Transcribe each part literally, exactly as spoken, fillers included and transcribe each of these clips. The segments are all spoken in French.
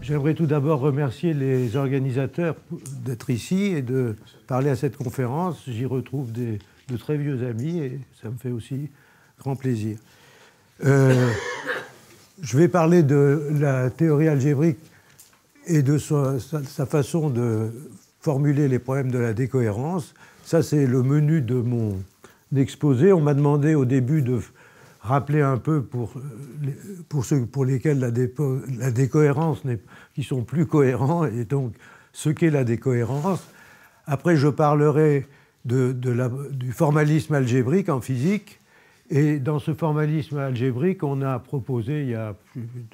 j'aimerais tout d'abord remercier les organisateurs d'être ici et de parler à cette conférence. J'y retrouve des, de très vieux amis et ça me fait aussi grand plaisir. Euh, je vais parler de la théorie algébrique et de sa, sa, sa façon de formuler les problèmes de la décohérence. Ça, c'est le menu de mon exposé. On m'a demandé au début de rappeler un peu pour, pour ceux pour lesquels la, dépo, la décohérence, qui sont plus cohérents, et donc ce qu'est la décohérence. Après, je parlerai de, de la, du formalisme algébrique en physique. Et dans ce formalisme algébrique, on a proposé, il y a,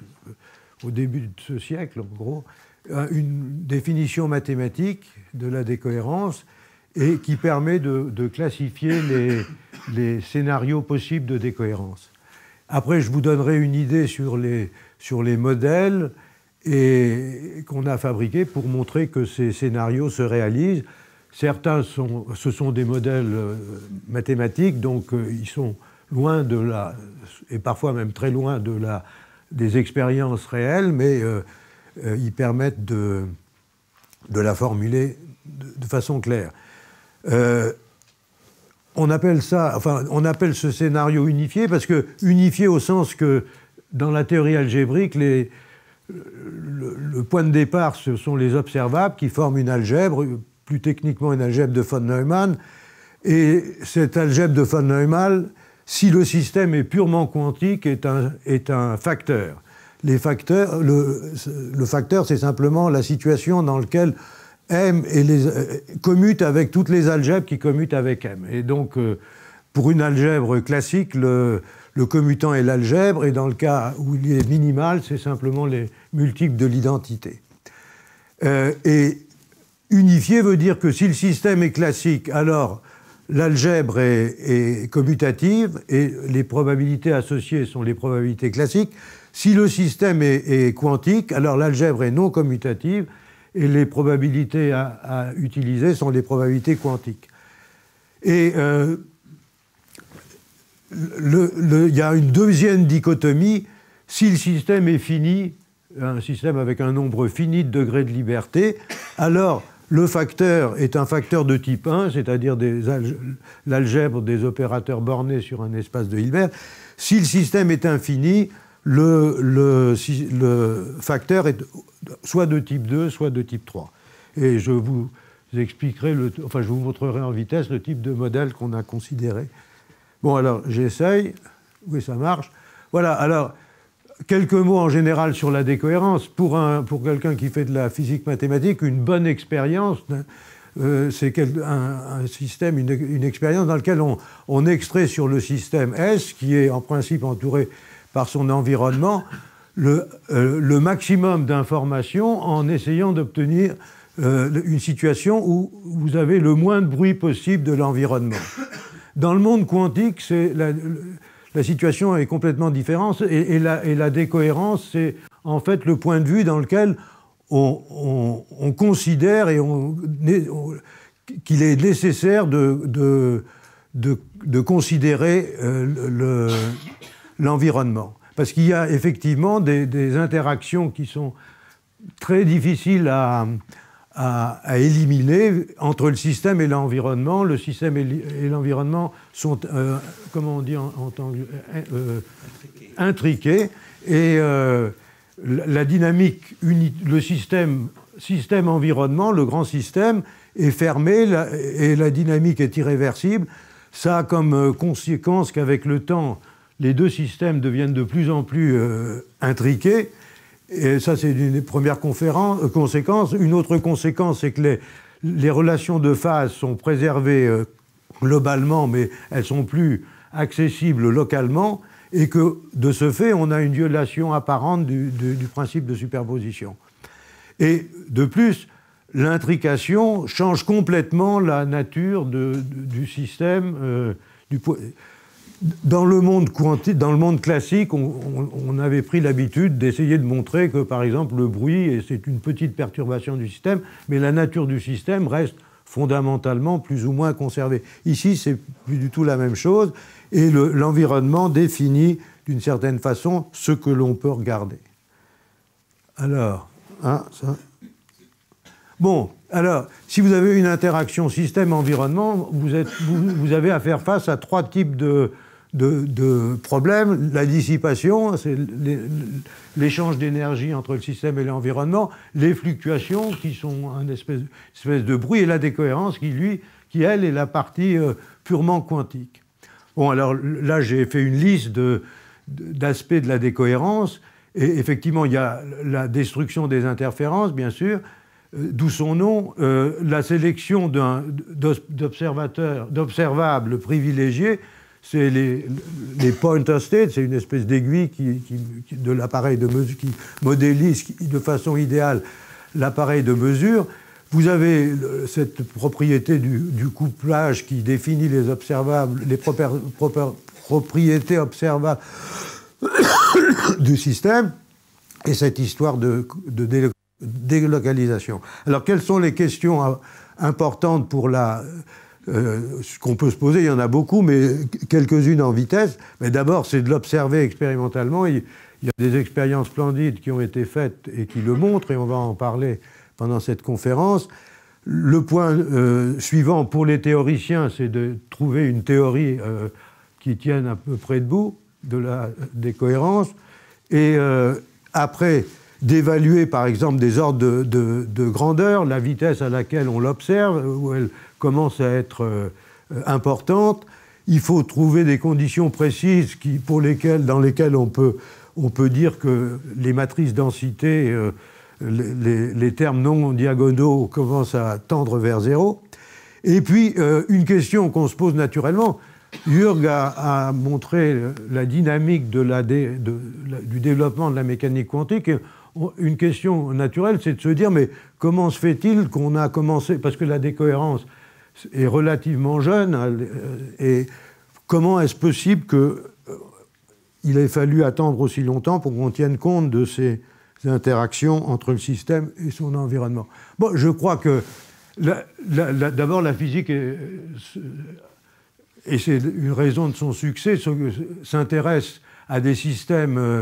au début de ce siècle, en gros, une définition mathématique de la décohérence et qui permet de, de classifier les, les scénarios possibles de décohérence. Après, je vous donnerai une idée sur les, sur les modèles et, qu'on a fabriqués pour montrer que ces scénarios se réalisent. Certains, sont, ce sont des modèles mathématiques, donc euh, ils sont loin de la, et parfois même très loin de la, des expériences réelles, mais euh, euh, ils permettent de, de la formuler de, de façon claire. Euh, on appelle ça, enfin, on appelle ce scénario unifié parce que unifié au sens que dans la théorie algébrique, les, le, le point de départ, ce sont les observables qui forment une algèbre, plus techniquement une algèbre de von Neumann, et cette algèbre de von Neumann, si le système est purement quantique, est un, est un facteur. Les facteurs, le, le facteur, c'est simplement la situation dans laquelle M et les, euh, commute avec toutes les algèbres qui commutent avec M. Et donc, euh, pour une algèbre classique, le, le commutant est l'algèbre, et dans le cas où il est minimal, c'est simplement les multiples de l'identité. Euh, et unifié veut dire que si le système est classique, alors l'algèbre est, est commutative et les probabilités associées sont les probabilités classiques. Si le système est, est quantique, alors l'algèbre est non commutative et les probabilités à, à utiliser sont les probabilités quantiques. Et euh, le, le, il y a une deuxième dichotomie. Si le système est fini, un système avec un nombre fini de degrés de liberté, alors le facteur est un facteur de type un, c'est-à-dire l'algèbre des opérateurs bornés sur un espace de Hilbert. Si le système est infini, le, le, le facteur est soit de type deux, soit de type trois. Et je vous expliquerai, le, enfin je vous montrerai en vitesse le type de modèle qu'on a considéré. Bon, alors j'essaye. Oui, ça marche. Voilà, alors quelques mots en général sur la décohérence. Pour, un, pour quelqu'un qui fait de la physique mathématique, une bonne expérience, euh, c'est un, un système, une, une expérience dans laquelle on, on extrait sur le système S, qui est en principe entouré par son environnement, le, euh, le maximum d'informations en essayant d'obtenir euh, une situation où vous avez le moins de bruit possible de l'environnement. Dans le monde quantique, c'est la, la situation est complètement différente et, et, la, et la décohérence, c'est en fait le point de vue dans lequel on, on, on considère et on, on, qu'il est nécessaire de, de, de, de considérer euh, l'environnement. Parce qu'il y a effectivement des, des interactions qui sont très difficiles à, à, à éliminer entre le système et l'environnement. Le système et l'environnement sont, euh, comment on dit en, en temps euh, intriqués. Et euh, la dynamique, uni, le système, système-environnement, le grand système, est fermé la, et la dynamique est irréversible. Ça a comme conséquence qu'avec le temps, les deux systèmes deviennent de plus en plus euh, intriqués. Et ça, c'est une première euh, conséquence. Une autre conséquence, c'est que les, les relations de phase sont préservées euh, globalement, mais elles sont plus accessibles localement, et que, de ce fait, on a une violation apparente du, du, du principe de superposition. Et de plus, l'intrication change complètement la nature de, de, du système. Euh, du, dans, le monde quantique, dans le monde classique, on, on, on avait pris l'habitude d'essayer de montrer que, par exemple, le bruit, c'est une petite perturbation du système, mais la nature du système reste fondamentalement plus ou moins conservée. Ici, c'est plus du tout la même chose, et l'environnement définit d'une certaine façon ce que l'on peut regarder. Alors, hein, ça. Bon, alors, si vous avez une interaction système-environnement, vous, êtes, vous, vous avez à faire face à trois types de, de, de problèmes. La dissipation, c'est l'échange d'énergie entre le système et l'environnement, les fluctuations, qui sont une espèce, espèce de bruit, et la décohérence, qui, lui, qui elle, est la partie euh, purement quantique. Bon, alors là, j'ai fait une liste de, d'aspects de la décohérence, et effectivement, il y a la destruction des interférences, bien sûr, d'où son nom, euh, la sélection d'observateurs, d'observables privilégiés, c'est les, les pointer states, c'est une espèce d'aiguille qui, qui, de l'appareil de mesure qui modélise de façon idéale l'appareil de mesure. Vous avez cette propriété du, du couplage qui définit les observables, les proper, proper, propriétés observables du système, et cette histoire de, de délocalisation. délocalisation. Alors, quelles sont les questions importantes pour la... Euh, ce qu'on peut se poser, il y en a beaucoup, mais quelques-unes en vitesse. Mais d'abord, c'est de l'observer expérimentalement. Il, il y a des expériences splendides qui ont été faites et qui le montrent, et on va en parler pendant cette conférence. Le point euh, suivant pour les théoriciens, c'est de trouver une théorie euh, qui tienne à peu près debout de la décohérence. Et euh, après... d'évaluer, par exemple, des ordres de, de, de grandeur, la vitesse à laquelle on l'observe, où elle commence à être euh, importante. Il faut trouver des conditions précises qui, pour lesquelles, dans lesquelles on peut, on peut dire que les matrices densité, euh, les, les, les termes non diagonaux commencent à tendre vers zéro. Et puis, euh, une question qu'on se pose naturellement, Jürg a, a montré la dynamique de la dé, de, la, du développement de la mécanique quantique. Et une question naturelle, c'est de se dire, mais comment se fait-il qu'on a commencé, parce que la décohérence est relativement jeune, et comment est-ce possible qu'il ait fallu attendre aussi longtemps pour qu'on tienne compte de ces interactions entre le système et son environnement? Bon, je crois que d'abord la physique est... et c'est une raison de son succès, s'intéresse à des systèmes euh,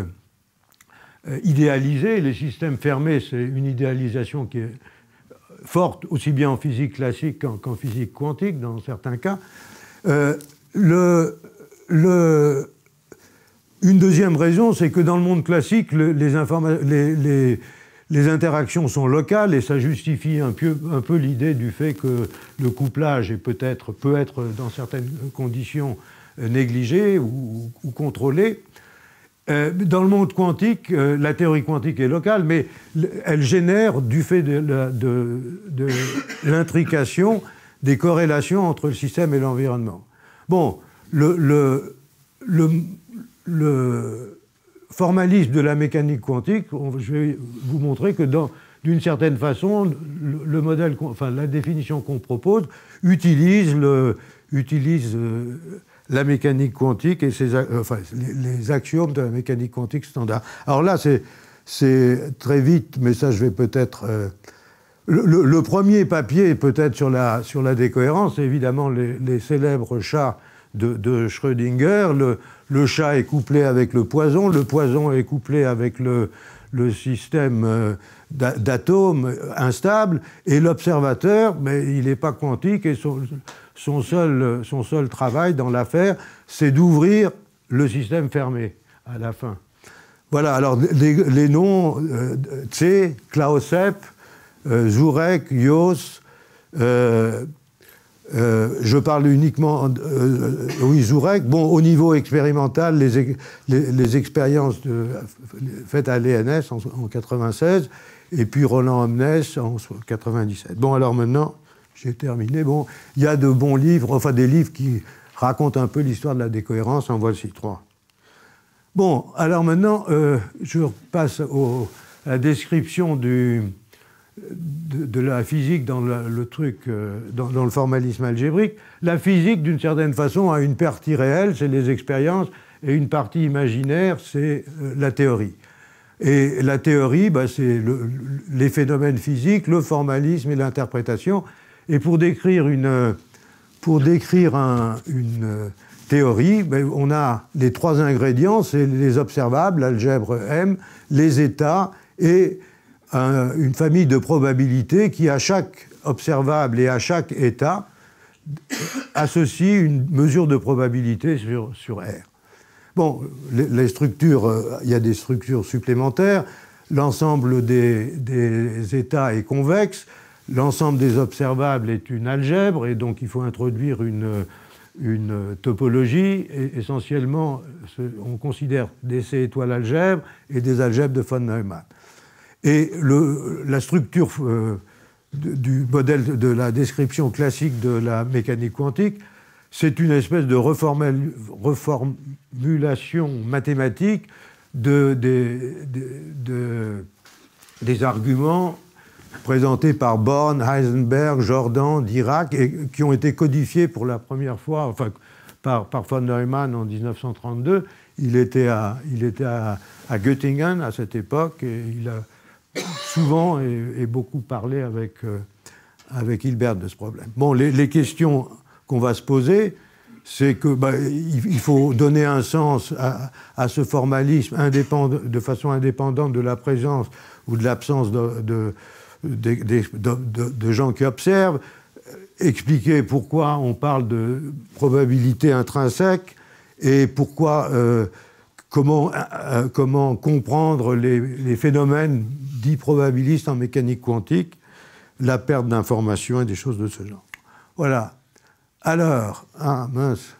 idéalisés. Les systèmes fermés, c'est une idéalisation qui est forte, aussi bien en physique classique qu'en, qu'en physique quantique, dans certains cas. Euh, le, le, une deuxième raison, c'est que dans le monde classique, le, les, informa- les, les, les interactions sont locales, et ça justifie un peu, un peu l'idée du fait que le couplage est peut-être, peut être, dans certaines conditions, négligé ou, ou contrôlé. Euh, dans le monde quantique, euh, la théorie quantique est locale, mais elle génère, du fait de, de, de, de l'intrication, des corrélations entre le système et l'environnement. Bon, le, le, le, le formalisme de la mécanique quantique, on, je vais vous montrer que dans, d'une certaine façon, le, le modèle, enfin la définition qu'on propose utilise, le, utilise euh, la mécanique quantique et ses, enfin, les, les axiomes de la mécanique quantique standard. Alors là, c'est, c'est très vite, mais ça, je vais peut-être... Euh, le, le, le premier papier, peut-être, sur la, sur la décohérence, c'est évidemment les, les célèbres chats de, de Schrödinger. Le, le chat est couplé avec le poison, le poison est couplé avec le, le système euh, d'atomes instables, et l'observateur, mais il n'est pas quantique, et son... Son seul, son seul travail dans l'affaire, c'est d'ouvrir le système fermé à la fin. Voilà, alors les, les noms, euh, Tse, Clausepp, euh, Zurek, Gauss, euh, euh, je parle uniquement, euh, oui, Zurek. Bon, au niveau expérimental, les, les, les expériences de, faites à l'E N S en, en quatre-vingt-seize, et puis Roland Omnes en quatre-vingt-dix-sept. Bon, alors maintenant... J'ai terminé. Bon, il y a de bons livres, enfin des livres qui racontent un peu l'histoire de la décohérence. En voici trois. Bon, alors maintenant, euh, je passe au, à la description du, de, de la physique dans le, le truc, euh, dans, dans le formalisme algébrique. La physique, d'une certaine façon, a une partie réelle, c'est les expériences, et une partie imaginaire, c'est euh, la théorie. Et la théorie, bah, c'est le, les phénomènes physiques, le formalisme et l'interprétation. Et pour décrire une, pour décrire un, une théorie, ben on a les trois ingrédients, c'est les observables, l'algèbre M, les états et un, une famille de probabilités qui, à chaque observable et à chaque état, associe une mesure de probabilité sur, sur R. Bon, les, les structures, euh, il y a des structures supplémentaires. L'ensemble des, des états est convexe. L'ensemble des observables est une algèbre, et donc il faut introduire une, une topologie. Et essentiellement, on considère des C-étoiles algèbres et des algèbres de von Neumann. Et le, la structure euh, du modèle de la description classique de la mécanique quantique, c'est une espèce de reformulation mathématique de, de, de, de, des arguments présentés par Born, Heisenberg, Jordan, Dirac, et qui ont été codifiés pour la première fois enfin, par, par von Neumann en mille neuf cent trente-deux. Il était à, il était à, à Göttingen à cette époque, et il a souvent et, et beaucoup parlé avec, euh, avec Hilbert de ce problème. Bon, les, les questions qu'on va se poser, c'est que bah, il, il faut donner un sens à, à ce formalisme indépendant, de façon indépendante de la présence ou de l'absence de, de, de, de, de, de gens qui observent, expliquer pourquoi on parle de probabilité intrinsèque et pourquoi, euh, comment, euh, comment comprendre les, les phénomènes dits probabilistes en mécanique quantique, la perte d'informations et des choses de ce genre. Voilà. Alors, ah mince.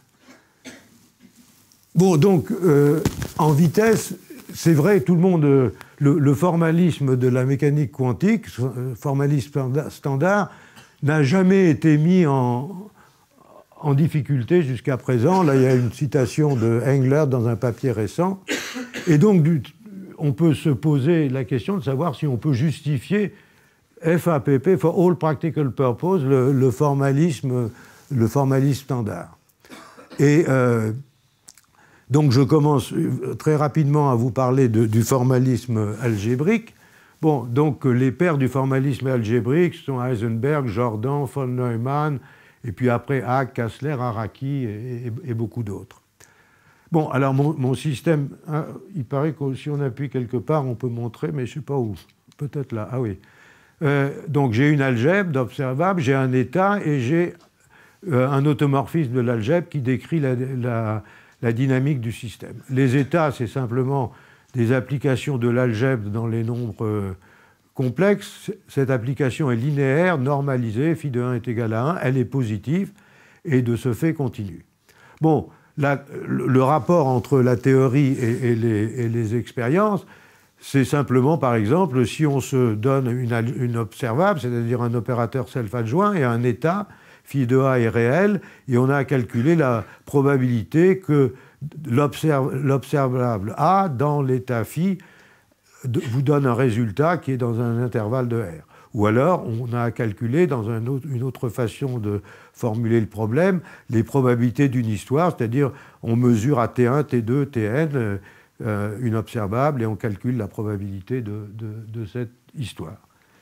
Bon, donc, euh, en vitesse, c'est vrai, tout le monde, euh, le, le formalisme de la mécanique quantique, euh, formalisme standard, n'a jamais été mis en, en difficulté jusqu'à présent. Là, il y a une citation de Engler dans un papier récent. Et donc, du, on peut se poser la question de savoir si on peut justifier F A P P, for all practical purposes, le, le formalisme le formalisme standard. Et euh, donc je commence très rapidement à vous parler de, du formalisme algébrique. Bon, donc les pères du formalisme algébrique sont Heisenberg, Jordan, von Neumann, et puis après Haag, Kassler, Araki et, et, et beaucoup d'autres. Bon, alors mon, mon système, hein, il paraît que si on appuie quelque part, on peut montrer, mais je ne sais pas où. Peut-être là, ah oui. Euh, donc j'ai une algèbre d'observable, j'ai un état et j'ai Euh, un automorphisme de l'algèbre qui décrit la, la, la dynamique du système. Les états, c'est simplement des applications de l'algèbre dans les nombres euh, complexes. Cette application est linéaire, normalisée, phi de un est égal à un, elle est positive et de ce fait continue. Bon, la, le, le rapport entre la théorie et, et, les, et les expériences, c'est simplement, par exemple, si on se donne une, une observable, c'est-à-dire un opérateur self-adjoint et un état, phi de A est réel, et on a calculé la probabilité que l'observable A, dans l'état phi, vous donne un résultat qui est dans un intervalle de R. Ou alors, on a calculé, dans un autre, une autre façon de formuler le problème, les probabilités d'une histoire, c'est-à-dire on mesure à T un, T deux, Tn euh, une observable, et on calcule la probabilité de, de, de cette histoire.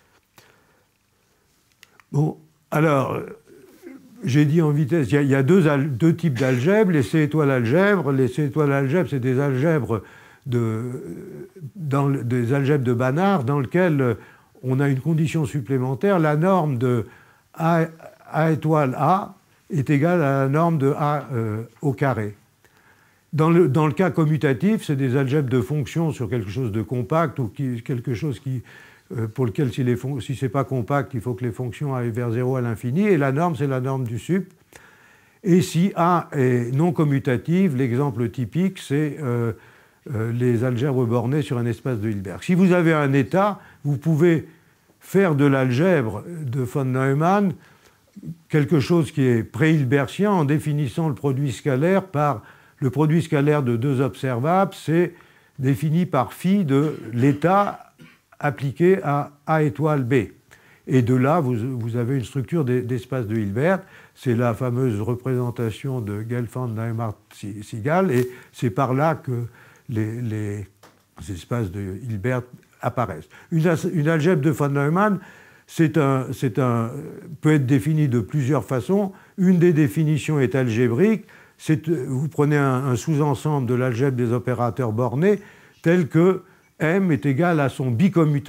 Bon, alors... J'ai dit en vitesse, il y a, il y a deux, deux types d'algèbres, les C-étoiles algèbres. Les C-étoiles algèbres, c'est des algèbres de, dans, des algèbres de Banach dans lesquelles on a une condition supplémentaire. La norme de A, A étoile A est égale à la norme de A euh, au carré. Dans le, dans le cas commutatif, c'est des algèbres de fonctions sur quelque chose de compact ou qui, quelque chose qui... pour lequel, si, les si ce n'est pas compact, il faut que les fonctions aillent vers zéro à l'infini, et la norme, c'est la norme du sup. Et si A est non commutative, l'exemple typique, c'est euh, euh, les algèbres bornées sur un espace de Hilbert. Si vous avez un état, vous pouvez faire de l'algèbre de von Neumann quelque chose qui est pré-hilbertien en définissant le produit scalaire par le produit scalaire de deux observables, c'est défini par phi de l'état appliqué à A étoile B. Et de là, vous, vous avez une structure d'espace de Hilbert. C'est la fameuse représentation de Gelfand, Neumart, Sigal, et c'est par là que les, les espaces de Hilbert apparaissent. Une, une algèbre de von Neumann, c'est un, c'est un, peut être définie de plusieurs façons. Une des définitions est algébrique. C'est, vous prenez un, un sous-ensemble de l'algèbre des opérateurs bornés tel que M est égal à son bicommutant.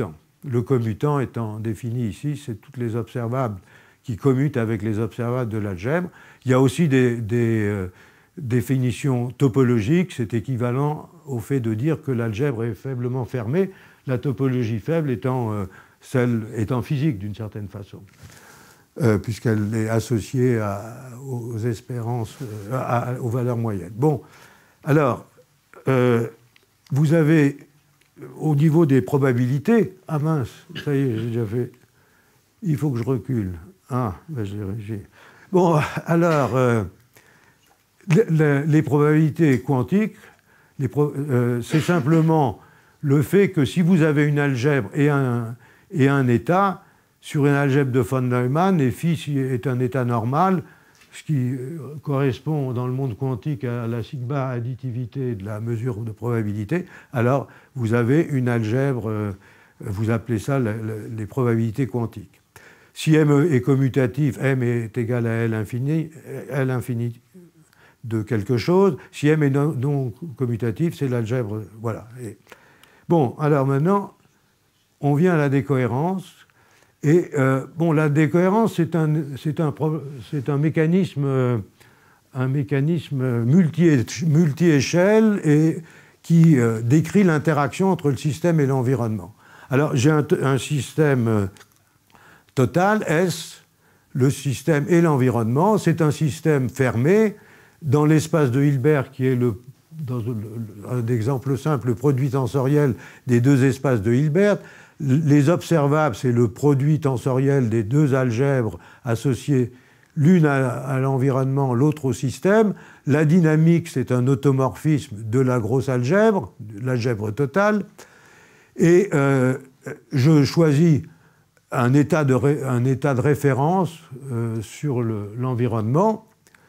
Le commutant étant défini ici, c'est toutes les observables qui commutent avec les observables de l'algèbre. Il y a aussi des, des euh, définitions topologiques, c'est équivalent au fait de dire que l'algèbre est faiblement fermée, la topologie faible étant euh, celle étant physique d'une certaine façon, euh, puisqu'elle est associée à, aux espérances, euh, à, aux valeurs moyennes. Bon, alors, euh, vous avez, au niveau des probabilités, ah mince, ça y est, j'ai déjà fait, il faut que je recule. Ah, ben j'ai... Bon, alors, euh, les, les probabilités quantiques, les pro, euh, c'est simplement le fait que si vous avez une algèbre et un, et un état, sur une algèbre de von Neumann, et phi est un état normal, ce qui correspond dans le monde quantique à la sigma additivité de la mesure de probabilité, alors vous avez une algèbre, euh, vous appelez ça le, le, les probabilités quantiques. Si M est commutatif, M est égal à L infini, L infini de quelque chose. Si M est non, non commutatif, c'est l'algèbre. Voilà. Et, bon, alors maintenant, on vient à la décohérence. Et euh, bon, la décohérence, c'est un, c'est un, c'est un mécanisme, euh, un mécanisme multi, multi-échelle et qui euh, décrit l'interaction entre le système et l'environnement. Alors, j'ai un, un système euh, total, S, le système et l'environnement. C'est un système fermé dans l'espace de Hilbert, qui est, le, dans un exemple simple, le produit tensoriel des deux espaces de Hilbert. Les observables, c'est le produit tensoriel des deux algèbres associées, l'une à, à l'environnement, l'autre au système. La dynamique, c'est un automorphisme de la grosse algèbre, l'algèbre totale. Et euh, je choisis un état de, ré, un état de référence euh, sur le, l'environnement.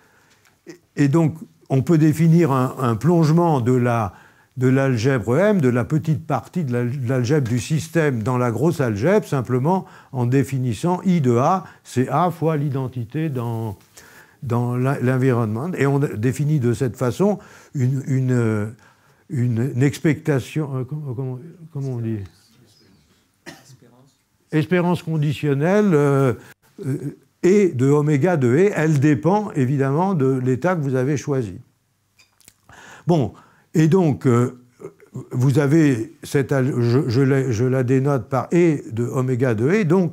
Et donc, on peut définir un, un plongement de la de l'algèbre M, de la petite partie de l'algèbre du système dans la grosse algèbre, simplement en définissant I de A, c'est A fois l'identité dans, dans l'environnement. Et on définit de cette façon une, une, une, une expectation... Euh, comment, comment on dit ? Espérance. Espérance conditionnelle euh, euh, et de oméga de E. Elle dépend évidemment de l'état que vous avez choisi. Bon... Et donc, euh, vous avez cette, je, je, la, je la dénote par E de oméga de E. Donc,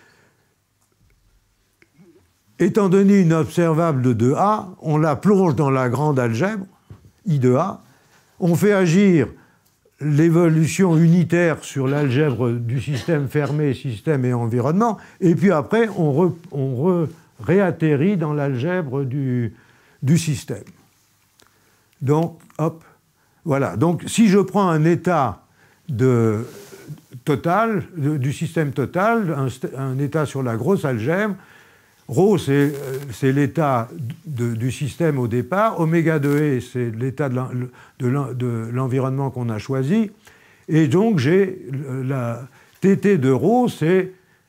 étant donné une observable de deux A, on la plonge dans la grande algèbre, I de A. On fait agir l'évolution unitaire sur l'algèbre du système fermé, système et environnement. Et puis après, on, re, on re, réatterrit dans l'algèbre du, du système. Donc, hop. Voilà, donc si je prends un état de, total, de, du système total, un, un état sur la grosse algèbre, ρ c'est, c'est l'état de, du système au départ, oméga de E c'est l'état de, de, de l'environnement qu'on a choisi, et donc j'ai la Tt de ρ, c'est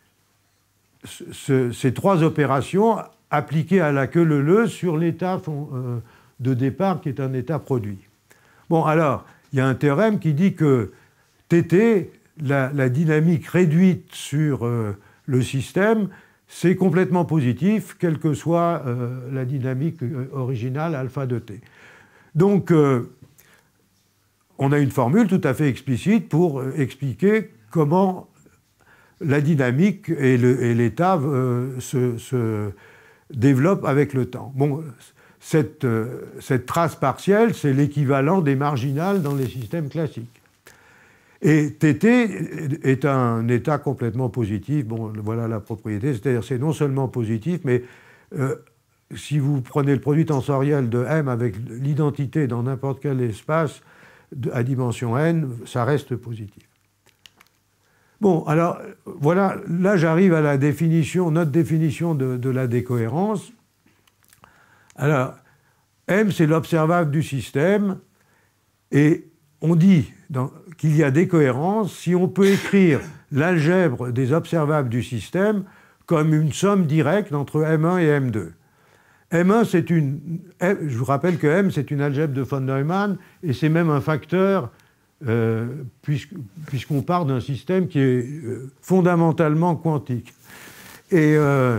ce, ces trois opérations appliquées à la queue leu-leu sur l'état euh, de départ qui est un état produit. Bon, alors, il y a un théorème qui dit que Tt, la, la dynamique réduite sur euh, le système, c'est complètement positif, quelle que soit euh, la dynamique originale alpha de T. Donc, euh, on a une formule tout à fait explicite pour euh, expliquer comment la dynamique et, le, et l'état euh, se, se développent avec le temps. Bon, Cette, euh, cette trace partielle, c'est l'équivalent des marginales dans les systèmes classiques. Et Tt est un état complètement positif. Bon, voilà la propriété, c'est-à-dire c'est non seulement positif, mais euh, si vous prenez le produit tensoriel de M avec l'identité dans n'importe quel espace de, à dimension n, ça reste positif. Bon, alors voilà, là j'arrive à la définition, notre définition de, de la décohérence. Alors, M, c'est l'observable du système, et on dit dans, qu'il y a décohérence si on peut écrire l'algèbre des observables du système comme une somme directe entre M un et M deux. M un, c'est une... Je vous rappelle que M, c'est une algèbre de von Neumann, et c'est même un facteur euh, puisque, puisqu'on part d'un système qui est euh, fondamentalement quantique. Et euh,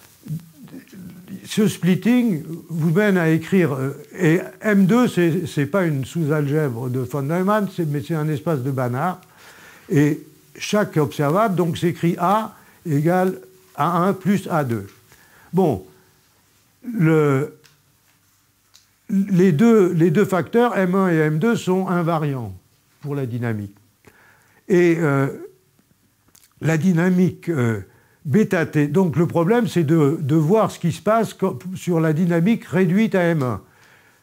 ce splitting vous mène à écrire, euh, et M deux, c'est, c'est pas une sous-algèbre de von Neumann, c'est, mais c'est un espace de Banach, et chaque observable donc s'écrit A égale A un plus A deux. Bon, le, les, deux, les deux facteurs, M un et M deux, sont invariants pour la dynamique. Et euh, la dynamique euh, bêta T, donc le problème, c'est de, de voir ce qui se passe sur la dynamique réduite à M un.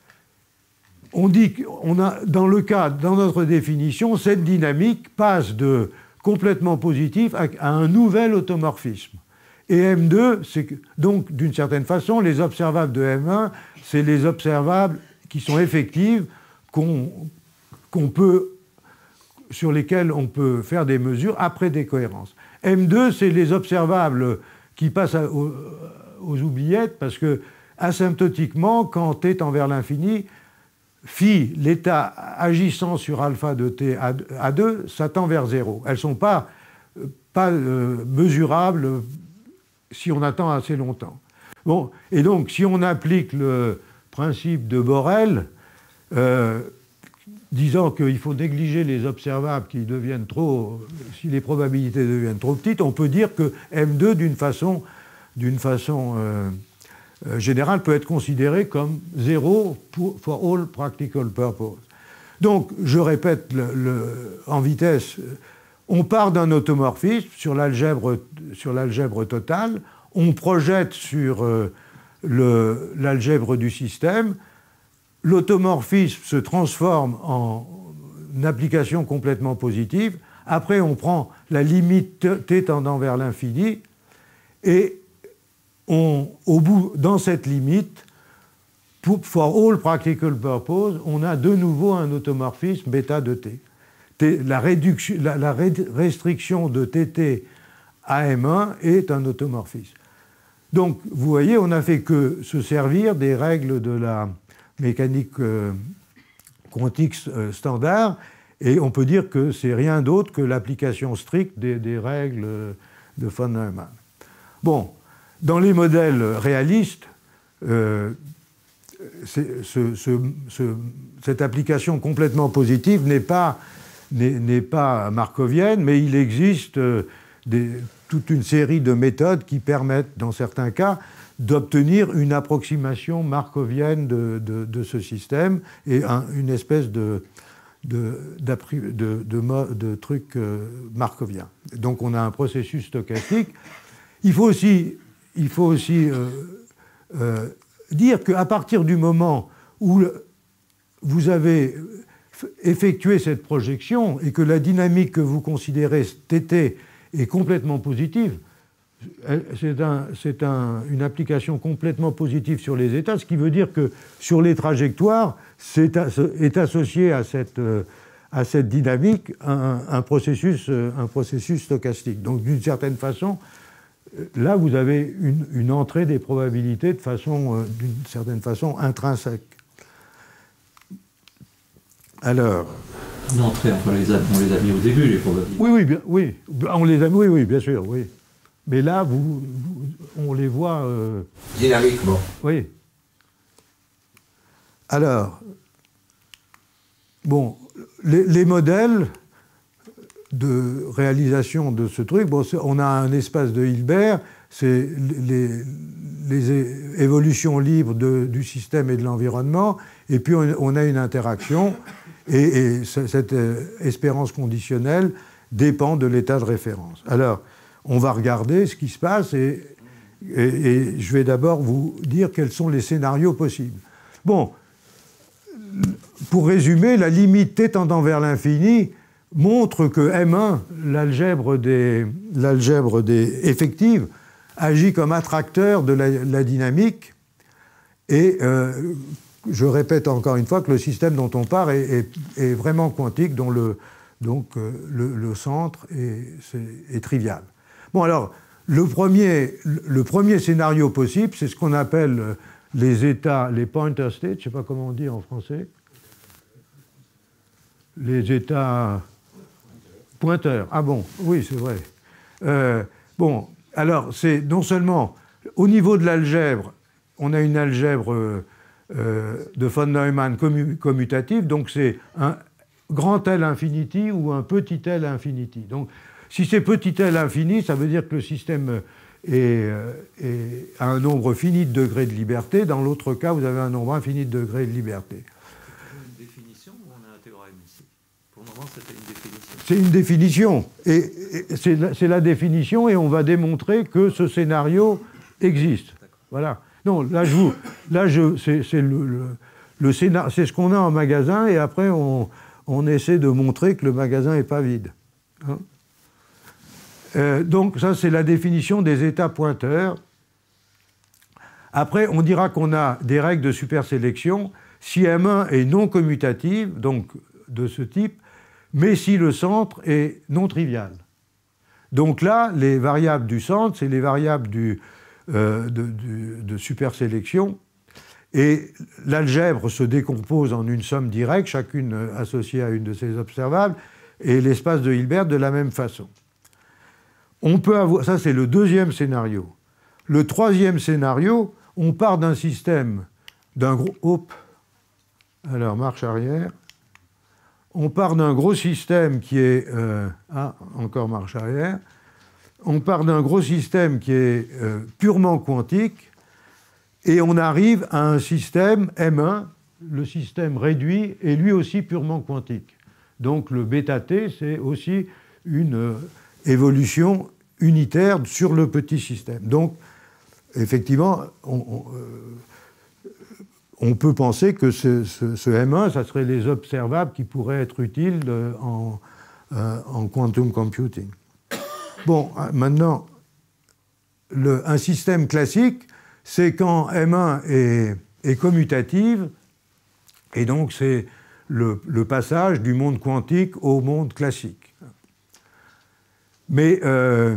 On dit qu'on a, dans le cas, dans notre définition, cette dynamique passe de complètement positif à, à un nouvel automorphisme. Et M deux, c'est que, donc, d'une certaine façon, les observables de M un, c'est les observables qui sont effectifs, qu'on, qu'on peut, sur lesquels on peut faire des mesures après décohérence. M deux, c'est les observables qui passent à, aux, aux oubliettes, parce que, asymptotiquement, quand t tend vers l'infini, phi, l'état agissant sur alpha de t à deux, ça tend vers zéro. Elles ne sont pas, pas euh, mesurables si on attend assez longtemps. Bon, et donc, si on applique le principe de Borel, euh, disant qu'il faut négliger les observables qui deviennent trop, si les probabilités deviennent trop petites, on peut dire que M deux, d'une façon, d'une façon euh, euh, générale, peut être considéré comme zéro pour, for all practical purposes. Donc, je répète le, le, en vitesse, on part d'un automorphisme sur l'algèbre, sur l'algèbre totale, on projette sur euh, le, l'algèbre du système, l'automorphisme se transforme en une application complètement positive. Après, on prend la limite t tendant vers l'infini et on, au bout, dans cette limite, pour, for all practical purposes, on a de nouveau un automorphisme bêta de t. t la, réduction, la, la restriction de tt à M un est un automorphisme. Donc, vous voyez, on n'a fait que se servir des règles de la mécanique euh, quantique euh, standard, et on peut dire que c'est rien d'autre que l'application stricte des, des règles de von Neumann. Bon, dans les modèles réalistes, euh, ce, ce, ce, cette application complètement positive n'est pas, n'est, n'est pas markovienne, mais il existe euh, des, toute une série de méthodes qui permettent, dans certains cas, d'obtenir une approximation markovienne de, de, de ce système et un, une espèce de, de, de, de, de, de truc euh, markovien. Donc on a un processus stochastique. Il faut aussi, il faut aussi euh, euh, dire qu'à partir du moment où le, vous avez effectué cette projection et que la dynamique que vous considérez tt est complètement positive, c'est, un, c'est un, une application complètement positive sur les états, ce qui veut dire que sur les trajectoires, c'est à, est associé à cette, à cette dynamique un, un, processus, un processus stochastique. Donc d'une certaine façon, là vous avez une, une entrée des probabilités de façon, d'une certaine façon, intrinsèque. Alors... Une entrée, enfin, les a, on les a mis au début, les probabilités. Oui, oui, bien, oui, on les a mis, oui, oui, bien sûr, oui. Mais là, vous, vous, on les voit... Euh... dynamiquement. Oui. Alors, bon, les, les modèles de réalisation de ce truc, bon, on a un espace de Hilbert, c'est les, les évolutions libres de, du système et de l'environnement, et puis on, on a une interaction, et, et cette espérance conditionnelle dépend de l'état de référence. Alors, on va regarder ce qui se passe et, et, et je vais d'abord vous dire quels sont les scénarios possibles. Bon, pour résumer, la limite t tendant vers l'infini montre que M un, l'algèbre des, l'algèbre des effectives, agit comme attracteur de la, la dynamique et euh, je répète encore une fois que le système dont on part est, est, est vraiment quantique, dont le, donc, euh, le, le centre est, est, est trivial. Bon, alors, le premier, le premier scénario possible, c'est ce qu'on appelle les états, les pointer states, je ne sais pas comment on dit en français. les états pointeurs. Ah bon, oui, c'est vrai. Euh, bon, alors, c'est non seulement, au niveau de l'algèbre, on a une algèbre euh, euh, de von Neumann commu commutative, donc c'est un grand L infinity ou un petit L infinity. Donc, si c'est petit L infini, ça veut dire que le système est, euh, est à un nombre fini de degrés de liberté. Dans l'autre cas, vous avez un nombre infini de degrés de liberté. Une définition ou on a un théorème ici? Pour le moment, c'était une définition. C'est une définition. Et, et c'est la, la définition, et on va démontrer que ce scénario existe. Voilà. Non, là, je vous, là, je, c'est le, le, le scénario, c'est ce qu'on a en magasin, et après, on, on essaie de montrer que le magasin n'est pas vide. Hein? Euh, donc, ça, c'est la définition des états pointeurs. Après, on dira qu'on a des règles de supersélection si M un est non commutative, donc de ce type, mais si le centre est non trivial. Donc là, les variables du centre, c'est les variables du, euh, de, de, de supersélection, et l'algèbre se décompose en une somme directe, chacune associée à une de ces observables, et l'espace de Hilbert de la même façon. On peut avoir, ça c'est le deuxième scénario. Le troisième scénario, on part d'un système, d'un gros... Hop, alors marche arrière. On part d'un gros système qui est... Euh, ah, encore marche arrière. On part d'un gros système qui est euh, purement quantique, et on arrive à un système M un, le système réduit, et lui aussi purement quantique. Donc le bêta T, c'est aussi une euh, évolution unitaire sur le petit système. Donc, effectivement, on, on, euh, on peut penser que ce, ce, ce M un, ça serait les observables qui pourraient être utiles de, en, euh, en quantum computing. Bon, maintenant, le, un système classique, c'est quand M un est, est commutative, et donc c'est le, le passage du monde quantique au monde classique. Mais, euh,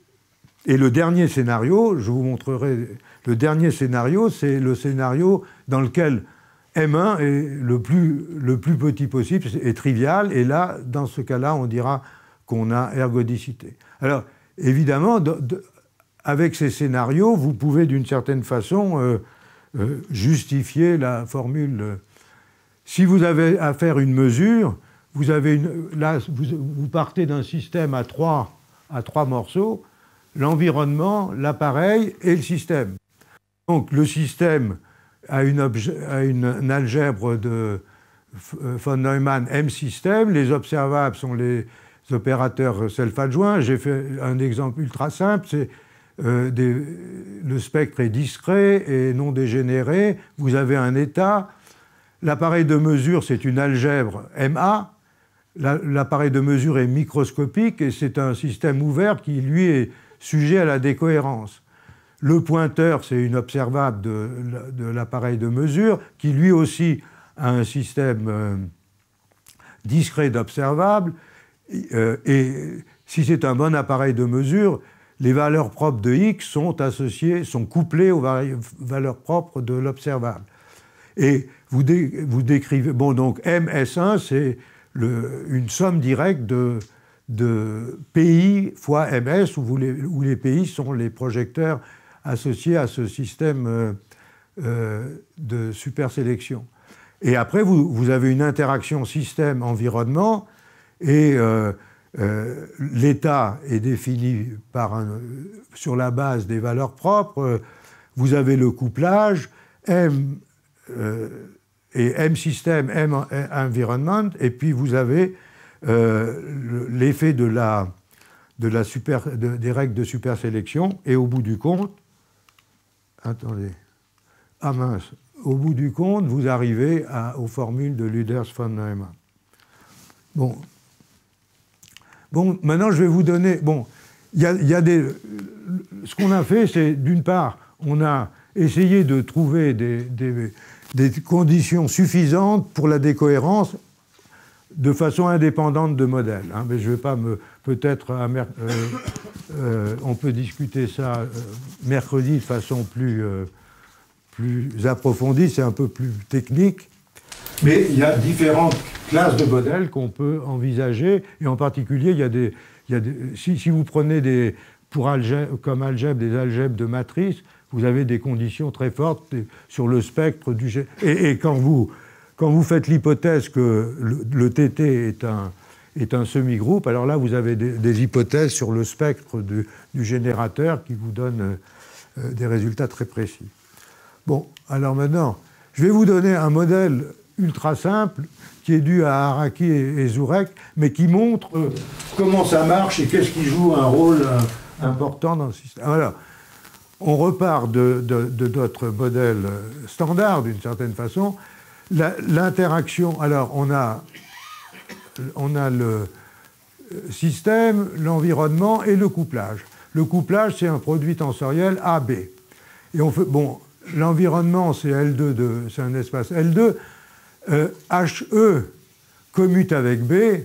et le dernier scénario, je vous montrerai, le dernier scénario, c'est le scénario dans lequel M un est le plus, le plus petit possible, est trivial, et là, dans ce cas-là, on dira qu'on a ergodicité. Alors, évidemment, de, de, avec ces scénarios, vous pouvez d'une certaine façon euh, euh, justifier la formule. Euh, si vous avez à faire une mesure, vous avez une, là, vous, vous partez d'un système à trois, à trois morceaux, l'environnement, l'appareil et le système. Donc le système a une, a une, une algèbre de von Neumann M-système, les observables sont les opérateurs self-adjoints. J'ai fait un exemple ultra simple, c'est euh, des, le spectre est discret et non dégénéré, vous avez un état, l'appareil de mesure c'est une algèbre M A, l'appareil de mesure est microscopique et c'est un système ouvert qui lui est sujet à la décohérence. Le pointeur c'est une observable de, de l'appareil de mesure qui lui aussi a un système euh, discret d'observables. Euh, et si c'est un bon appareil de mesure, les valeurs propres de X sont associées, sont couplées aux valeurs propres de l'observable. Et vous, dé, vous décrivez... Bon, donc M S un, c'est une somme directe de, de P I fois M S, où, vous les, où les P I sont les projecteurs associés à ce système euh, euh, de supersélection. Et après, vous, vous avez une interaction système-environnement, et euh, euh, l'état est défini par un, sur la base des valeurs propres. Vous avez le couplage M euh, et M système, M environment, et puis vous avez euh, l'effet de la, de la super, de, des règles de supersélection, et au bout du compte, attendez, ah mince, au bout du compte, vous arrivez à, aux formules de Luders von Neumann. Bon. Bon, maintenant, je vais vous donner... Bon, il y a, y a des... Ce qu'on a fait, c'est, d'une part, on a essayé de trouver des, des, des conditions suffisantes pour la décohérence de façon indépendante de modèles. Hein, mais je ne vais pas me... Peut-être, euh, euh, on peut discuter ça euh, mercredi de façon plus, euh, plus approfondie, c'est un peu plus technique. Mais il y a différentes classes de modèles qu'on peut envisager, et en particulier, il y a des, il y a des, si, si vous prenez des, pour algèbre, comme algèbre des algèbres de matrices, vous avez des conditions très fortes sur le spectre du... Et, et quand, vous, quand vous faites l'hypothèse que le, le T T est un, est un semi-groupe, alors là, vous avez des, des hypothèses sur le spectre du, du générateur qui vous donnent euh, des résultats très précis. Bon, alors maintenant, je vais vous donner un modèle ultra simple qui est dû à Araki et, et Zurek, mais qui montre euh, comment ça marche et qu'est-ce qui joue un rôle euh, important dans le système. Voilà. On repart de, de, de notre modèle standard, d'une certaine façon. L'interaction, alors on a, on a le système, l'environnement et le couplage. Le couplage, c'est un produit tensoriel A B. Et on fait, bon, l'environnement, c'est L deux, de, c'est un espace L deux. Euh, H E commute avec B.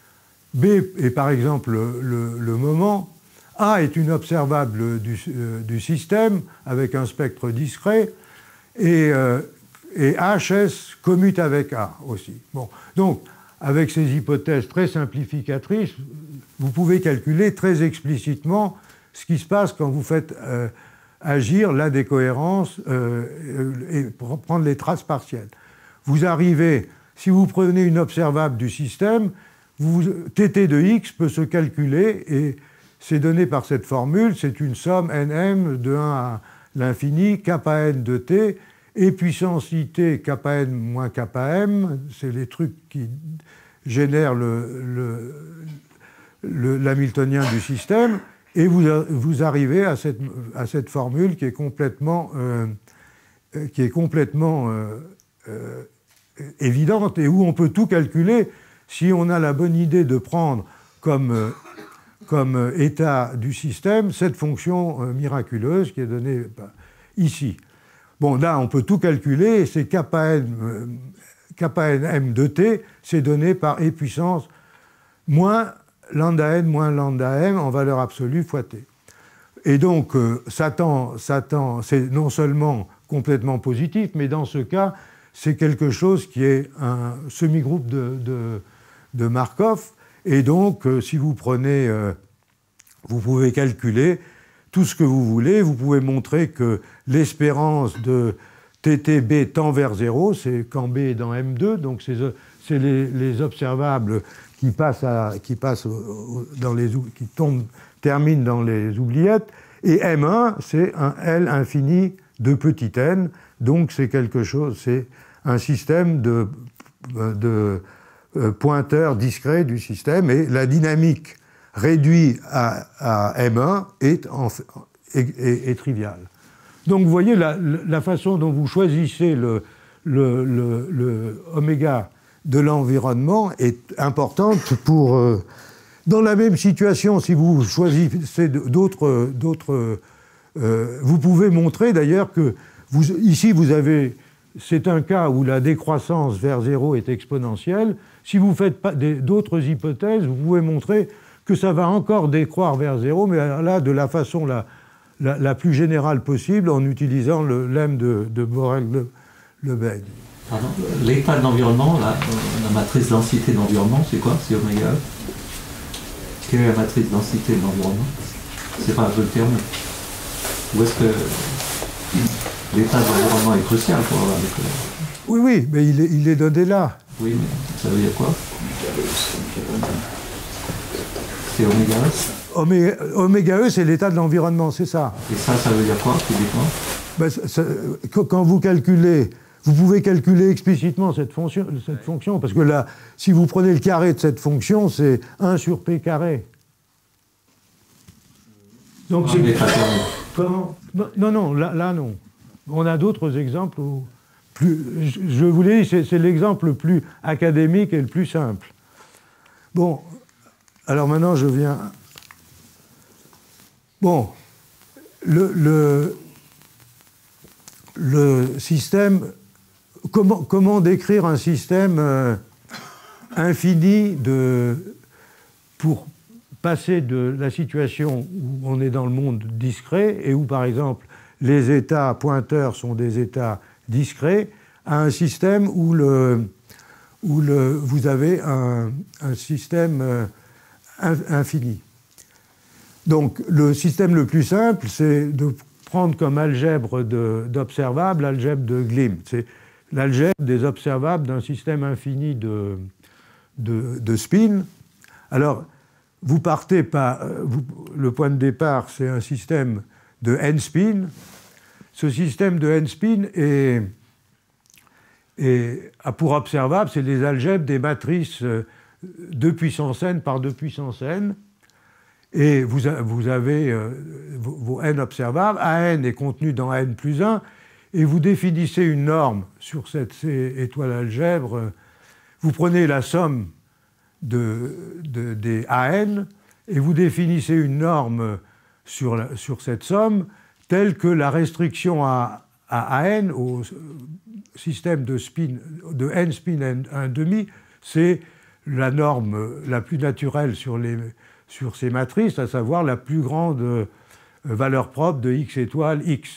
B est par exemple le, le, le moment. A est une observable du, euh, du système avec un spectre discret. Et, euh, et H S commute avec A aussi. Bon. Donc, avec ces hypothèses très simplificatrices, vous pouvez calculer très explicitement ce qui se passe quand vous faites euh, agir la décohérence euh, et pour prendre les traces partielles. Vous arrivez, si vous prenez une observable du système, vous, T T de X peut se calculer et c'est donné par cette formule, c'est une somme N M de un à l'infini, kappa n de T, et puissance I T, kappa n moins kappa M, c'est les trucs qui génèrent le, le, le, l'hamiltonien du système, et vous, vous arrivez à cette, à cette formule qui est complètement, euh, qui est complètement euh, euh, évidente et où on peut tout calculer si on a la bonne idée de prendre comme, euh, comme état du système cette fonction euh, miraculeuse qui est donnée bah, ici. Bon, là, on peut tout calculer et c'est kappa n, euh, kappa n m de t, c'est donné par e puissance moins lambda n moins lambda m en valeur absolue fois t. Et donc, euh, Satan, Satan c'est non seulement complètement positif, mais dans ce cas, c'est quelque chose qui est un semi-groupe de, de, de Markov. Et donc, euh, si vous prenez, euh, vous pouvez calculer tout ce que vous voulez. Vous pouvez montrer que l'espérance de T T B tend vers zéro, c'est quand B est dans M deux, donc c'est, c'est les, les observables qui passent, à, qui passent dans les, qui tombent, terminent dans les oubliettes. Et M un, c'est un L infini de petit n, donc c'est quelque chose, c'est un système de, de euh, pointeurs discrets du système, et la dynamique réduite à, à M un est, en, est, est, est triviale. Donc vous voyez la, la façon dont vous choisissez le, le, le, le oméga de l'environnement est importante pour... Euh, dans la même situation, si vous choisissez d'autres... d'autres euh, vous pouvez montrer d'ailleurs que vous, ici vous avez... C'est un cas où la décroissance vers zéro est exponentielle. Si vous faites pas d'autres hypothèses, vous pouvez montrer que ça va encore décroître vers zéro, mais là, de la façon la, la, la plus générale possible, en utilisant le lemme de, de Borel-Lebesgue. Pardon, l'état de l'environnement, la, la matrice densité de l'environnement, c'est quoi? C'est oméga E. Quelle est la matrice densité de l'environnement? C'est pas un peu le terme. Ou est-ce que l'état de l'environnement est crucial pour avoir des couleurs? Oui, oui, mais il est, il est donné là. Oui, mais ça veut dire quoi? C'est oméga E. Oméga, oméga E, c'est l'état de l'environnement, c'est ça. Et ça, ça veut dire quoi, typiquement? Ben, ça, ça, quand vous calculez, vous pouvez calculer explicitement cette fonction, cette fonction, parce que là, si vous prenez le carré de cette fonction, c'est un sur p carré. Donc c'est... Comment? Non, non, là, là non. On a d'autres exemples où... Plus, je vous l'ai dit, c'est, c'est l'exemple le plus académique et le plus simple. Bon, alors maintenant je viens... Bon, le, le, le système... Comment, comment décrire un système euh, infini de, pour passer de la situation où on est dans le monde discret et où, par exemple, les états pointeurs sont des états discrets, à un système où le, où le, vous avez un, un système euh, infini. Donc le système le plus simple, c'est de prendre comme algèbre d'observables l'algèbre de Glimt. C'est l'algèbre des observables d'un système infini de, de, de spin. Alors, vous partez par... Vous, le point de départ, c'est un système de n-spin. Ce système de n-spin est, est, a pour observable, c'est les algèbres des matrices deux puissance n par deux puissance n. Et vous, vous avez euh, vos, vos n observables. A n est contenu dans n plus un. Et vous définissez une norme sur cette étoile algèbre. Vous prenez la somme de, de, des A N et vous définissez une norme sur, la, sur cette somme telle que la restriction à, à A N, au système de, spin, de n spin n un demi, c'est la norme la plus naturelle sur, les, sur ces matrices, à savoir la plus grande valeur propre de x étoile x.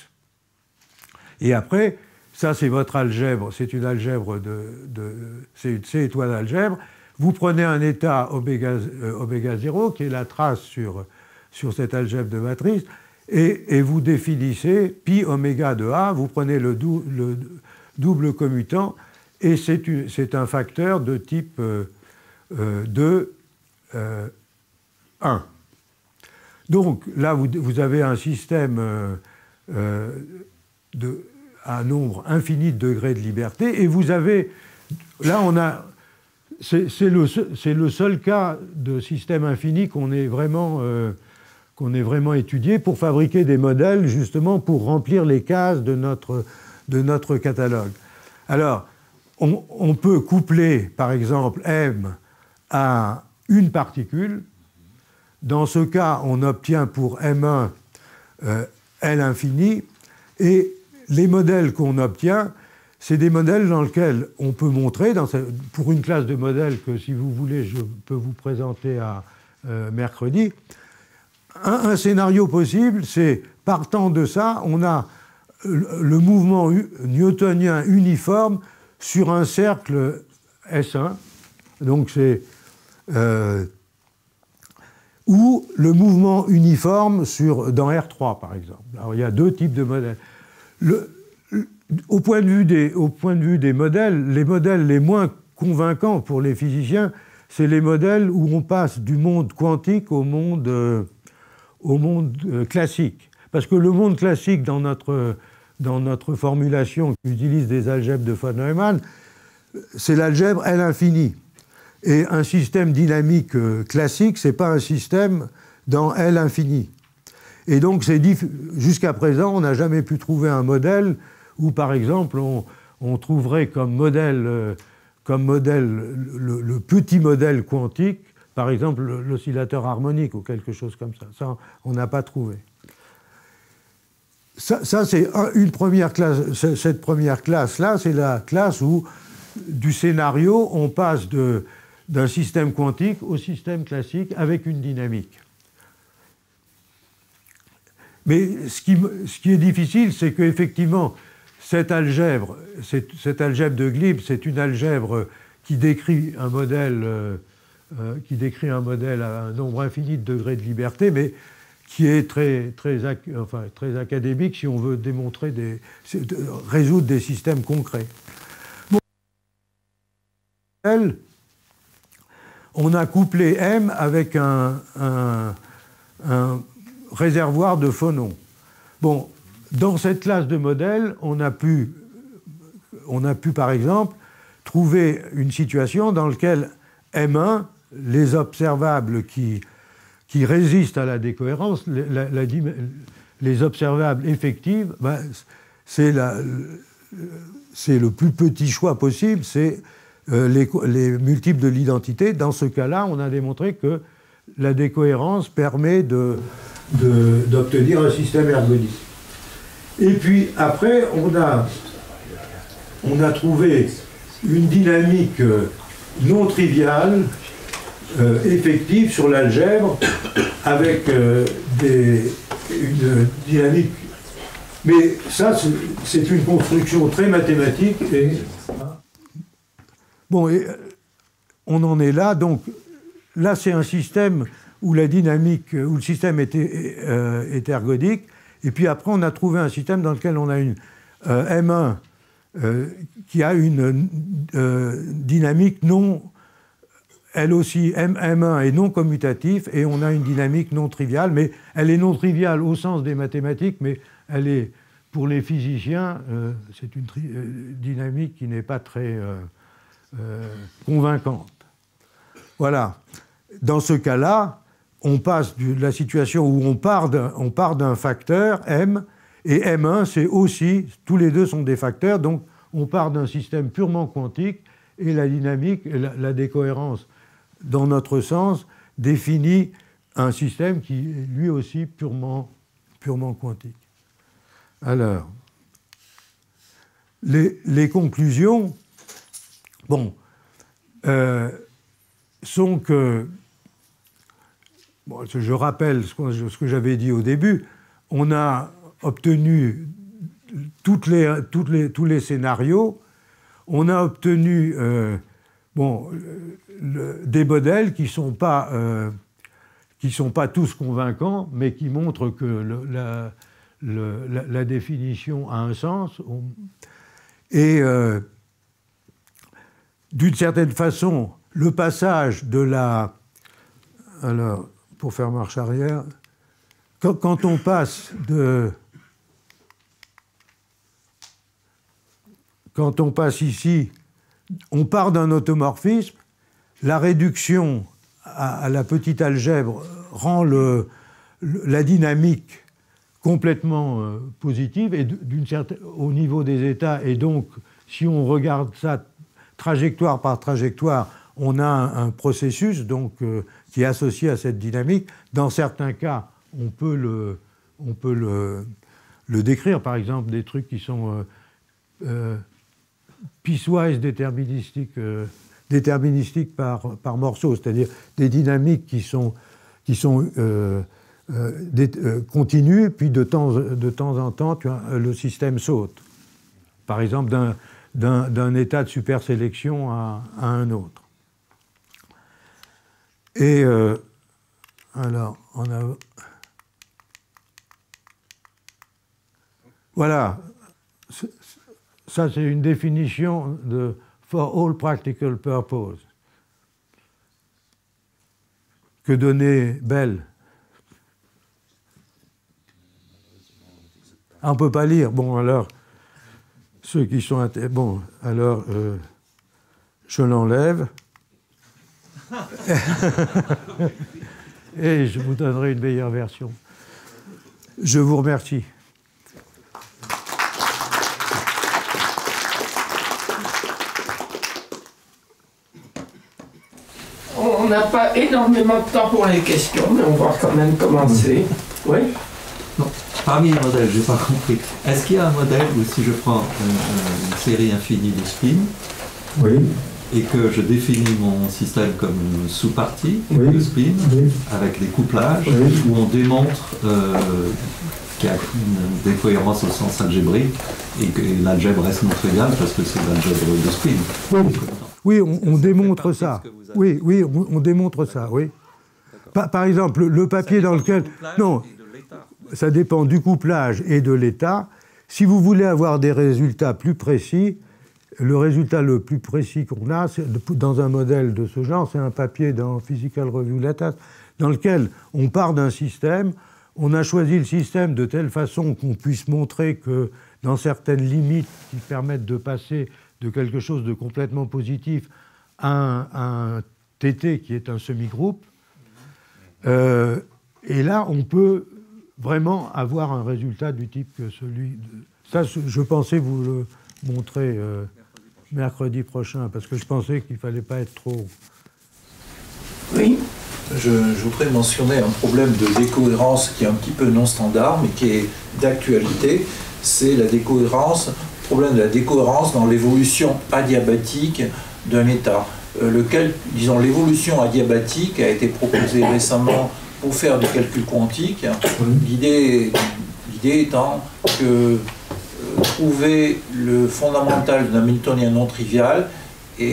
Et après, ça c'est votre algèbre, c'est une algèbre de, de c'est une C étoile algèbre. Vous prenez un état oméga, euh, oméga zéro, qui est la trace sur, sur cette algèbre de matrice, et, et vous définissez pi oméga de A, vous prenez le, dou, le double commutant, et c'est un facteur de type euh, euh, deux, euh, un. Donc là, vous, vous avez un système euh, euh, de, un nombre infini de degrés de liberté, et vous avez, là on a, c'est le, le seul cas de système infini qu'on ait vraiment, euh, qu'on ait vraiment étudié pour fabriquer des modèles, justement pour remplir les cases de notre, de notre catalogue. Alors, on, on peut coupler, par exemple, M à une particule. Dans ce cas, on obtient pour M un euh, L infini, et les modèles qu'on obtient, c'est des modèles dans lesquels on peut montrer, dans ce, pour une classe de modèles que, si vous voulez, je peux vous présenter à euh, mercredi. Un, un scénario possible, c'est, partant de ça, on a le, le mouvement newtonien uniforme sur un cercle S un, donc c'est... Euh, ou le mouvement uniforme sur, dans R trois, par exemple. Alors, il y a deux types de modèles. Le, le, au, point de vue des, au point de vue des modèles, les modèles les moins convaincants pour les physiciens, c'est les modèles où on passe du monde quantique au monde, euh, au monde euh, classique. Parce que le monde classique, dans notre, dans notre formulation qui utilise des algèbres de von Neumann, c'est l'algèbre L infini. Et un système dynamique euh, classique, ce n'est pas un système dans L infini. Et donc, jusqu'à présent, on n'a jamais pu trouver un modèle où, par exemple, on, on trouverait comme modèle, euh, comme modèle le, le petit modèle quantique, par exemple l'oscillateur harmonique ou quelque chose comme ça. Ça, on n'a pas trouvé. Ça, ça c'est une première classe. Cette première classe-là, c'est la classe où, du scénario, on passe de... d'un système quantique au système classique avec une dynamique. Mais ce qui, ce qui est difficile, c'est qu'effectivement, cette algèbre, cette, cette algèbre de Glimt, c'est une algèbre qui décrit un modèle, euh, qui décrit un modèle à un nombre infini de degrés de liberté, mais qui est très, très, enfin, très académique si on veut démontrer des, résoudre des systèmes concrets. Bon. On a couplé M avec un, un, un réservoir de phonons. Bon, dans cette classe de modèles, on a pu, on a pu par exemple, trouver une situation dans laquelle M un, les observables qui, qui résistent à la décohérence, la, la, les observables effectifs, ben, c'est le plus petit choix possible, c'est Euh, les, les multiples de l'identité. Dans ce cas-là, on a démontré que la décohérence permet d'obtenir un système ergodique. Et puis après, on a, on a trouvé une dynamique non triviale, euh, effective sur l'algèbre, avec euh, des, une dynamique. Mais ça, c'est une construction très mathématique et Bon, et, on en est là, donc là c'est un système où la dynamique, où le système est, euh, est ergodique, et puis après on a trouvé un système dans lequel on a une euh, M un euh, qui a une euh, dynamique non, elle aussi, M, M1 est non commutatif, et on a une dynamique non triviale, mais elle est non triviale au sens des mathématiques, mais elle est, pour les physiciens, euh, c'est une tri- euh, dynamique qui n'est pas très euh, euh, convaincante. Voilà. Dans ce cas-là, on passe de la situation où on part d'un, on part d'un facteur, M, et M un, c'est aussi, tous les deux sont des facteurs, donc on part d'un système purement quantique, et la dynamique, la, la décohérence, dans notre sens, définit un système qui est lui aussi purement, purement quantique. Alors, les, les conclusions, bon, euh, sont que, bon, je rappelle ce que, ce que j'avais dit au début, on a obtenu toutes les, toutes les, tous les scénarios, on a obtenu euh, bon, le, des modèles qui ne sont pas, euh, qui sont pas tous convaincants, mais qui montrent que le, la, le, la, la définition a un sens. On, et euh, d'une certaine façon, le passage de la... Alors, pour faire marche arrière, quand, quand on passe de... Quand on passe ici, on part d'un automorphisme, la réduction à, à la petite algèbre rend le, le, la dynamique complètement euh, positive et d'une certaine, au niveau des états, et donc si on regarde ça trajectoire par trajectoire, on a un, un processus donc, euh, qui est associé à cette dynamique. Dans certains cas, on peut le, on peut le, le décrire, par exemple des trucs qui sont euh, euh, piecewise déterministiques, euh, déterministiques par, par morceaux, c'est-à-dire des dynamiques qui sont, qui sont euh, euh, des, euh, continues, puis de temps, de temps en temps, tu vois, le système saute. Par exemple, d'un, d'un, d'un état de supersélection à, à un autre. Et euh, alors, on a... Voilà. Ça, c'est une définition de « for all practical purpose » que donnait Bell. Ah, on ne peut pas lire. Bon, alors, ceux qui sont... Inté- bon, alors, euh, je l'enlève. Et je vous donnerai une meilleure version. Je vous remercie. On n'a pas énormément de temps pour les questions, mais on va quand même commencer. Oui? Non. Parmi les modèles, je n'ai pas compris. Est-ce qu'il y a un modèle où si je prends une, une série infinie de spins, oui, et que je définis mon système comme une sous-partie oui, de spin, oui, avec des couplages, oui, où on démontre euh, qu'il y a une décohérence au sens algébrique, et que l'algèbre reste non triviale parce que c'est l'algèbre de spin. oui. Oui, on, on démontre ça. Oui, oui, on, on démontre ça, oui. Par, par exemple, le, le papier dans lequel... Non, ça dépend du couplage et de l'état. Si vous voulez avoir des résultats plus précis, le résultat le plus précis qu'on a, c'est, dans un modèle de ce genre, c'est un papier dans Physical Review Letters, dans lequel on part d'un système, on a choisi le système de telle façon qu'on puisse montrer que dans certaines limites qui permettent de passer de quelque chose de complètement positif à un, à un T T qui est un semi-groupe. Euh, et là, on peut vraiment avoir un résultat du type que celui de... Ça, je pensais vous le montrer euh, mercredi prochain, parce que je pensais qu'il ne fallait pas être trop... Oui. Je, je voudrais mentionner un problème de décohérence qui est un petit peu non standard, mais qui est d'actualité. C'est la décohérence... problème de la décohérence dans l'évolution adiabatique d'un état, euh, lequel, disons, l'évolution adiabatique a été proposée récemment pour faire du calcul quantique. L'idée, l'idée étant que euh, trouver le fondamental d'un Hamiltonien non trivial est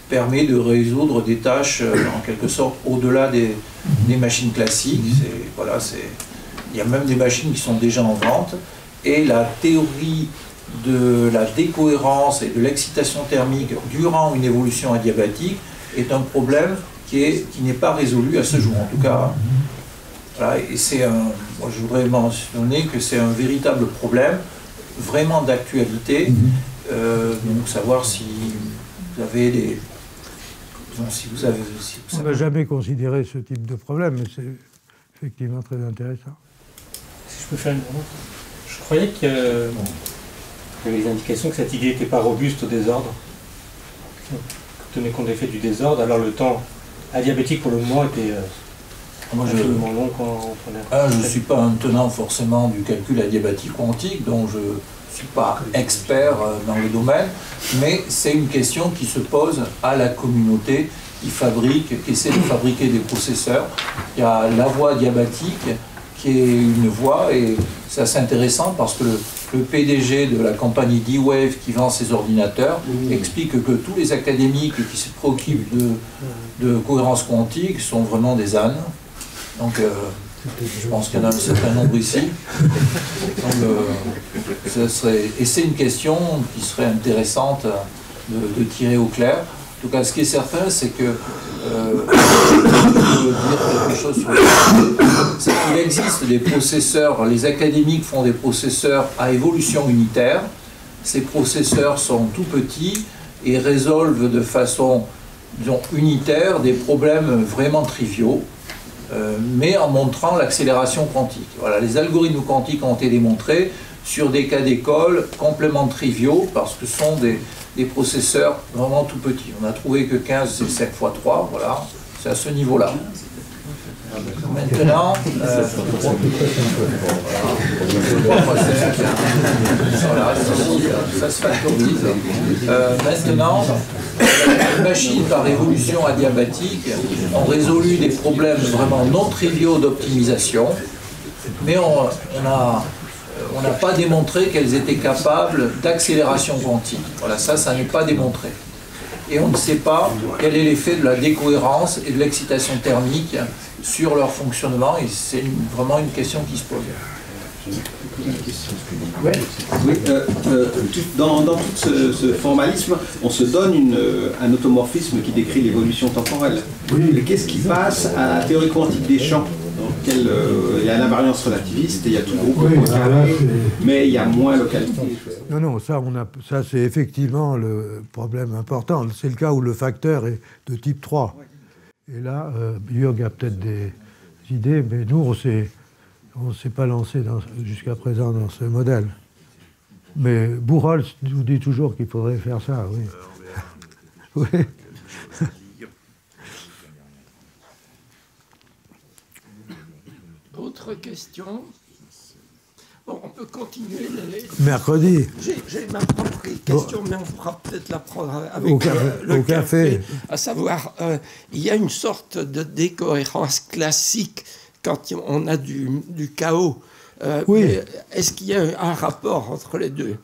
permet de résoudre des tâches euh, en quelque sorte au-delà des, des machines classiques. Voilà, il y a même des machines qui sont déjà en vente. Et la théorie de la décohérence et de l'excitation thermique durant une évolution adiabatique est un problème qui est, qui n'est pas résolu à ce jour, en tout cas. Voilà, et c'est un, moi je voudrais mentionner que c'est un véritable problème, vraiment d'actualité. Euh, donc savoir si vous avez des... Bon, si vous avez, si vous On n'a jamais considéré ce type de problème, mais c'est effectivement très intéressant. Si je peux faire une remarque. Je croyais qu'il y avait des indications que cette idée n'était pas robuste au désordre. Tenez compte des faits du désordre, alors le temps adiabatique pour le moment était euh, Moi, je, infiniment long quand on prenait. Ah, je ne suis pas un tenant forcément du calcul adiabatique quantique, donc je ne suis pas expert dans le domaine, mais c'est une question qui se pose à la communauté qui fabrique, qui essaie de fabriquer des processeurs. Il y a la voie adiabatique qui est une voie, et c'est assez intéressant parce que le, le P D G de la compagnie D-Wave qui vend ses ordinateurs mmh. explique que tous les académiques qui se préoccupent de, de cohérence quantique sont vraiment des ânes. Donc euh, je pense qu'il y en a un certain nombre ici. Donc, euh, ça serait, et c'est une question qui serait intéressante de, de tirer au clair. En tout cas, ce qui est certain, c'est que euh, je peux dire quelque chose sur le c'est qu'il existe des processeurs, les académiques font des processeurs à évolution unitaire. Ces processeurs sont tout petits et résolvent de façon, disons, unitaire des problèmes vraiment triviaux, euh, mais en montrant l'accélération quantique. Voilà, les algorithmes quantiques ont été démontrés sur des cas d'école complètement triviaux parce que ce sont des des processeurs vraiment tout petits. On a trouvé que quinze, c'est cinq fois trois, voilà, c'est à ce niveau-là. Maintenant, euh, voilà, ça se factorise. Euh, maintenant, les machines par évolution adiabatique ont résolu des problèmes vraiment non triviaux d'optimisation, mais on, on a on n'a pas démontré qu'elles étaient capables d'accélération quantique. Voilà, ça, ça n'est pas démontré. Et on ne sait pas quel est l'effet de la décohérence et de l'excitation thermique sur leur fonctionnement, et c'est vraiment une question qui se pose. Ouais. Oui, euh, euh, dans, dans tout ce, ce formalisme, on se donne une, un automorphisme qui décrit l'évolution temporelle. Oui. Qu'est-ce qui passe à la théorie quantique des champs? Quel, euh, il y a l'invariance relativiste, et il y a tout le groupe oui, carré, mais il y a moins localité. Non, non, ça, on a, ça c'est effectivement le problème important. C'est le cas où le facteur est de type trois. Et là, euh, Jürg a peut-être des idées, mais nous, on s'est, on s'est pas lancé jusqu'à présent dans ce modèle. Mais Buchholz nous dit toujours qu'il faudrait faire ça, oui. Oui. Autre question? Bon, on peut continuer. Les... Mercredi. J'ai ma propre question, bon. Mais on fera peut-être la prendre avec au café, le, le au café. café. À savoir, euh, il y a une sorte de décohérence classique quand on a du, du chaos. Euh, oui. Est-ce qu'il y a un rapport entre les deux?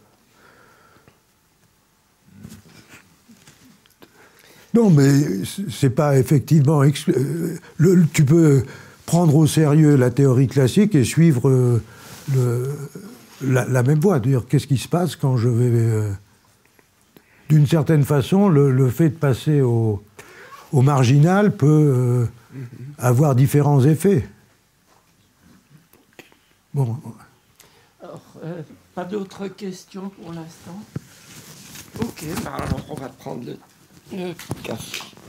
Non, mais c'est pas effectivement... Le, tu peux prendre au sérieux la théorie classique et suivre euh, le, la, la même voie. Dire qu'est-ce qui se passe quand je vais... Euh, d'une certaine façon, le, le fait de passer au, au marginal peut euh, avoir différents effets. Bon. Alors, euh, pas d'autres questions pour l'instant? Ok, bah alors on va prendre le, le café.